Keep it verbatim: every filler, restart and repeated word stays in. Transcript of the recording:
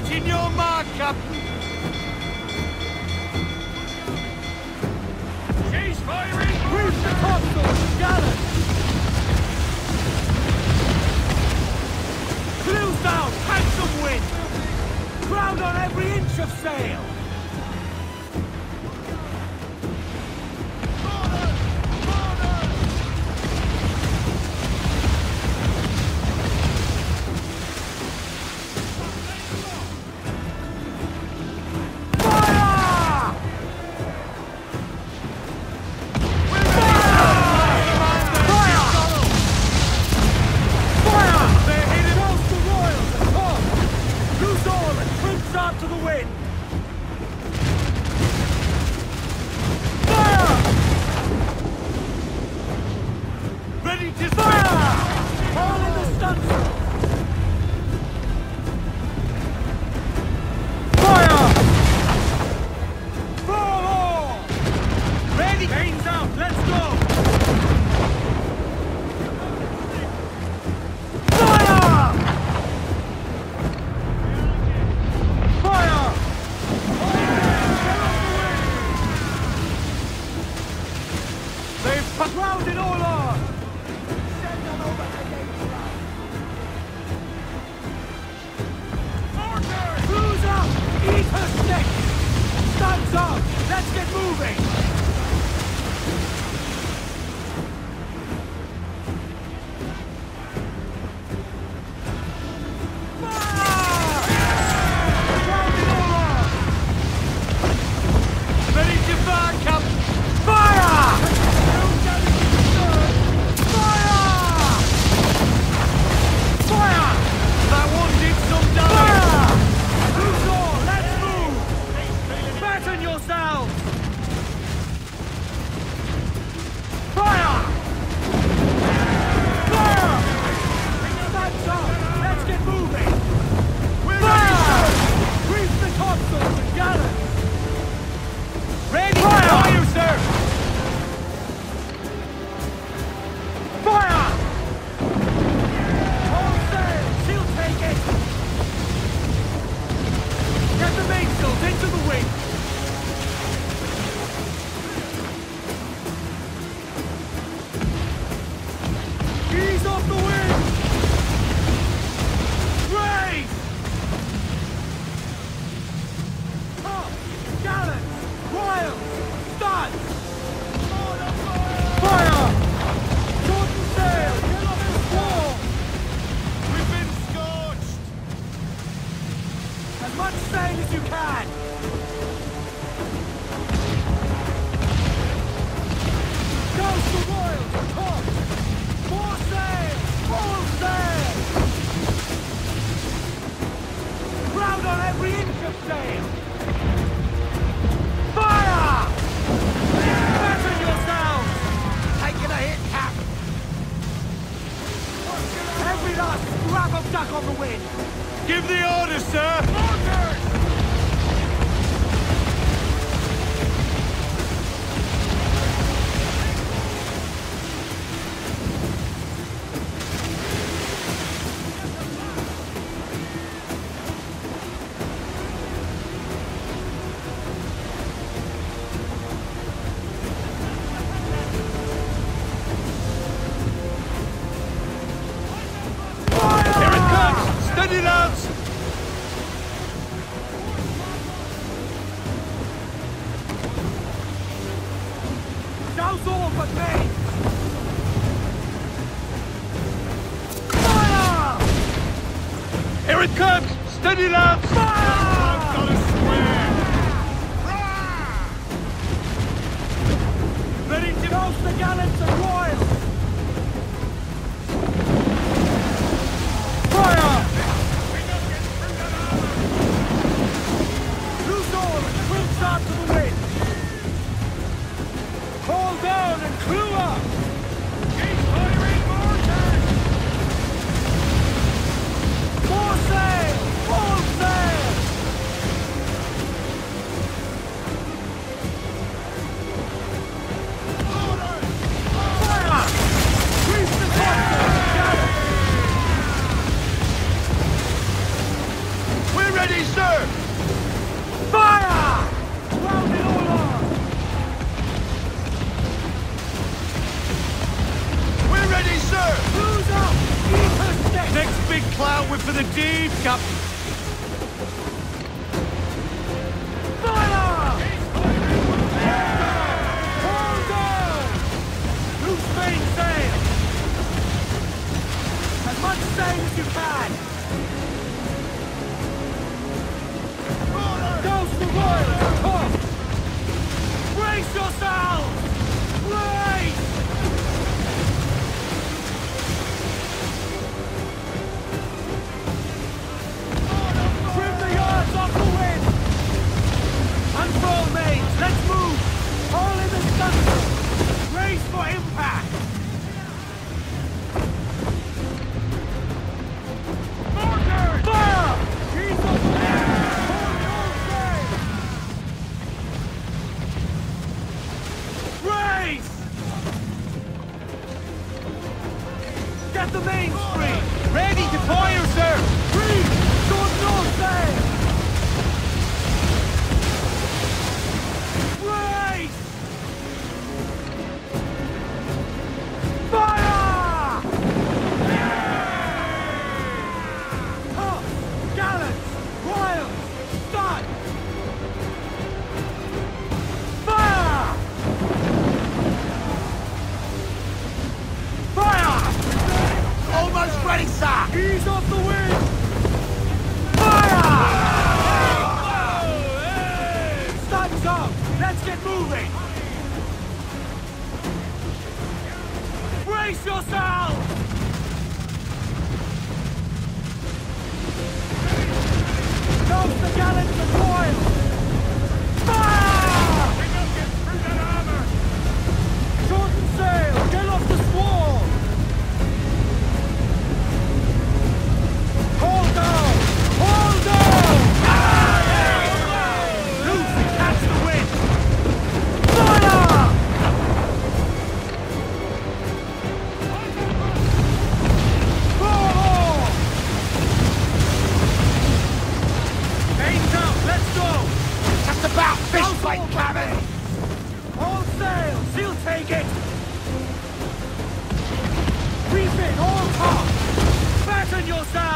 Watching your mark, Captain! She's firing! Reef the topsail! Gallant! Clews down! Catch some wind! Crowd on every inch of sail! To the wind! Fire! Ready to Fire! All in the stunsail! Fire! Fall all! ready! Gains out, let's go! Grounded all on! Send them over to Dangerous! Order! Cruise up! Eat her stick! Stuns up! Let's get moving! Fire! Grounded all on! Ready to fire, Captain! Fire! That one did some damage! Who's all? Let's move! Batten yourselves! Fire! Fire! That's up! Let's get moving! We're Fire! Reef the topsails and gallant! ready! Fire! Fire, sir! Fire! All sail! She'll take it! Get the mainsails into the wind! Ease off the wind! Raise! Up! Gallant! Royal! Studs! Fire! Shorten sail! Get off the squall! We've been scorched! As much sail as you can! Goes the royals! Top! More sail! Full sail! Crowd on every inch of sail! Fire! Batten yourselves! Taking a hit, Cap! Every last scrap of duck on the wind! Give the order, sir! Orders! Here it comes! Steady, lads! Douse all but me! Fire! Here it comes! Steady, lads! Fire! I've got a square! Ready to roast the gallants and royals! Fire! Loose all and twin start to the wind! Haul down and clew up! Keep firing mortars! More sail! Full sail! Fire! big clout with for the deed, Captain. Fire! Hold on! Loose main sail! As much sail as you can! Ghost the Royals, come! Brace yourselves! Brace! Trim the yards off the wind! Unfurl mains, let's move! All in the stunsail! Brace for impact! Marker! Fire! Jesus! Brace! Get the main free! Ready to fire, sir! Free! Short north sail! Brace! Fire! Tops! Gallants! Royals! Stun! Fire! Fire! Almost ready, sir! Ease off the wind! Fire! Stun's up! Let's get moving! Brace yourself! Toast the gallants and royals! Fire! Shorten sail! Get off the squall! Hold down! Hold down! Loose and catch the wind! Fire! Roar! Mains out, let's go! Just about fish fight, Captain! All sails, he'll take it! Refit all top! Fasten yourself!